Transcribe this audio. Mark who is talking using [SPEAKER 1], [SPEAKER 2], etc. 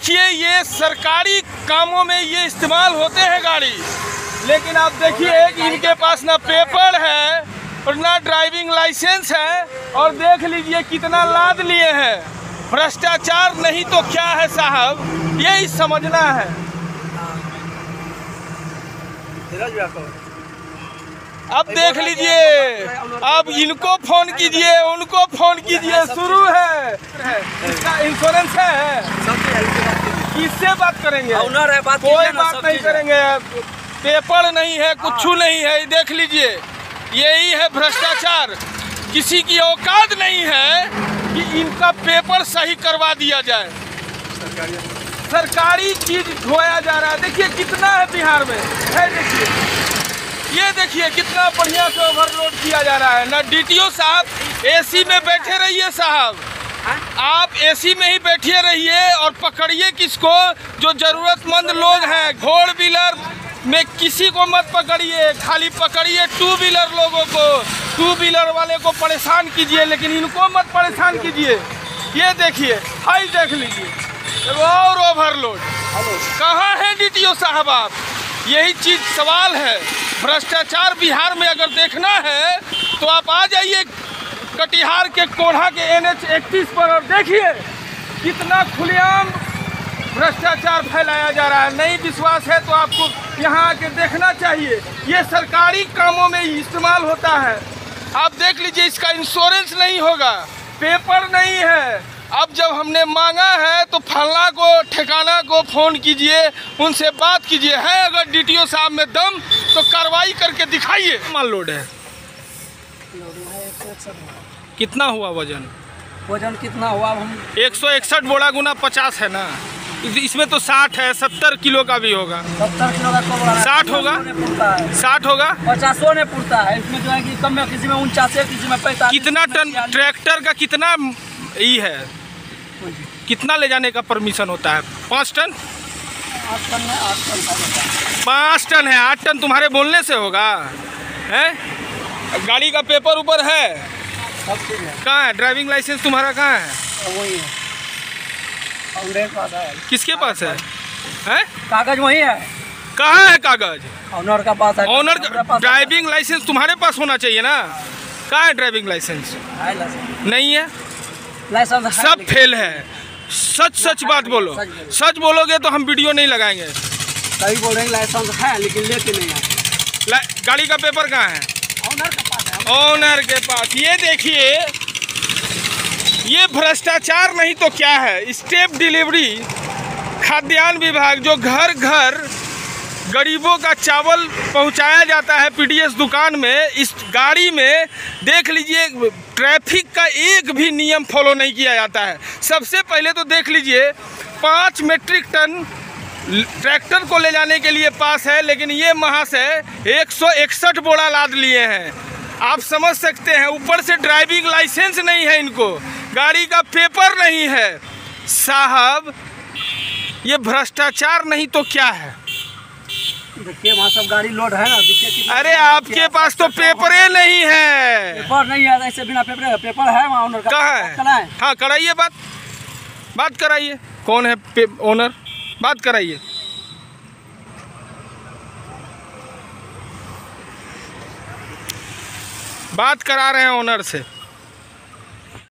[SPEAKER 1] देखिए ये सरकारी कामों में ये इस्तेमाल होते हैं गाड़ी, लेकिन आप देखिए कि इनके पास ना पेपर है और ना ड्राइविंग लाइसेंस है, और देख लीजिए कितना लाद लिए हैं। भ्रष्टाचार नहीं तो क्या है साहब, यही समझना है। अब देख लीजिए, अब इनको फोन कीजिए, उनको फोन कीजिए, शुरू है। इसका इंश्योरेंस है, किससे बात करेंगे? कोई बात नहीं करेंगे, पेपर नहीं है, कुछ नहीं है। देख लीजिए, यही है भ्रष्टाचार। किसी की औकात नहीं है कि इनका पेपर सही करवा दिया जाए। सरकारी चीज ढोया जा रहा है। देखिए कितना है बिहार में, है देखिए, ये देखिए कितना बढ़िया से ओवरलोड किया जा रहा है। ना डीटीओ साहब एसी में बैठे रहिए साहब, आप एसी में ही बैठे रहिए और पकड़िए किसको, जो जरूरतमंद लोग हैं। घोड़ व्हीलर में किसी को मत पकड़िए, खाली पकड़िए टू व्हीलर लोगों को। टू व्हीलर वाले को परेशान कीजिए, लेकिन इनको मत परेशान कीजिए। ये देखिए, हाई देख लीजिए, और ओवरलोड। कहाँ है डीटीओ साहब आप? यही चीज सवाल है। भ्रष्टाचार बिहार में अगर देखना है तो आप आ जाइए कटिहार के कोढ़ा के NH 31 पर और देखिए कितना खुलेआम भ्रष्टाचार फैलाया जा रहा है। नहीं विश्वास है तो आपको यहाँ आके देखना चाहिए। ये सरकारी कामों में इस्तेमाल होता है। आप देख लीजिए, इसका इंश्योरेंस नहीं होगा, पेपर नहीं है। अब जब हमने मांगा है तो फलना को ठिकाना को फ़ोन कीजिए, उनसे बात कीजिए। है अगर डीटीओ साहब में दम तो कार्रवाई करके दिखाइए। मान लोड है, कितना हुआ वजन?
[SPEAKER 2] वजन कितना हुआ? हम
[SPEAKER 1] 161 बोरा गुना 50 है ना, इसमें तो 60 है, 70 किलो का भी होगा।
[SPEAKER 2] 70 किलो का
[SPEAKER 1] 60 होगा, 60 होगा,
[SPEAKER 2] 50 ने पुरता है। इसमें जो है कि कम में, किसी में 49, किसी में 45।
[SPEAKER 1] कितना टन ट्रैक्टर का कितना ई है, कितना ले जाने का परमिशन होता है? 5 टन?
[SPEAKER 2] 8 टन है, 8 टन
[SPEAKER 1] 5 टन है, 8 टन तुम्हारे बोलने से होगा? है गाड़ी का पेपर ऊपर है, कहाँ है ड्राइविंग लाइसेंस तुम्हारा? कहाँ है?
[SPEAKER 2] वही है, पास है।
[SPEAKER 1] किसके पास है? हैं?
[SPEAKER 2] कागज वही है।
[SPEAKER 1] कहाँ है कागज?
[SPEAKER 2] ऑनर का पास है।
[SPEAKER 1] ऑनर ड्राइविंग लाइसेंस तुम्हारे पास होना चाहिए ना। कहाँ है ड्राइविंग लाइसेंस? नहीं है,
[SPEAKER 2] लाइसेंस
[SPEAKER 1] सब फेल है। सच बात बोलो, सच बोलोगे तो हम वीडियो नहीं लगाएंगे।
[SPEAKER 2] सही बोल रहे हैं, लाइसेंस है लेकिन लेके नहीं है।
[SPEAKER 1] गाड़ी का पेपर कहाँ है?
[SPEAKER 2] ऑनर के पास है।
[SPEAKER 1] ऑनर के पास। ये देखिए, ये भ्रष्टाचार नहीं तो क्या है। स्टेप डिलीवरी, खाद्यान्न विभाग जो घर घर गरीबों का चावल पहुंचाया जाता है पीडीएस दुकान में, इस गाड़ी में देख लीजिए ट्रैफिक का एक भी नियम फॉलो नहीं किया जाता है। सबसे पहले तो देख लीजिए 5 मेट्रिक टन ट्रैक्टर को ले जाने के लिए पास है, लेकिन ये महाशय 161 बोरा लाद लिए हैं। आप समझ सकते हैं, ऊपर से ड्राइविंग लाइसेंस नहीं है इनको, गाड़ी का पेपर नहीं है। साहब ये भ्रष्टाचार नहीं तो क्या है?
[SPEAKER 2] देखिए वहाँ सब गाड़ी लोड है ना, देखिए।
[SPEAKER 1] अरे आपके पास तो पेपरे नहीं है।
[SPEAKER 2] पेपर नहीं है, ऐसे बिना पेपर है वहाँ ओनर का।
[SPEAKER 1] कहाँ है? हाँ कराइए बात कराइए। कौन है ओनर? बात कराइए। बात करा रहे हैं ओनर से।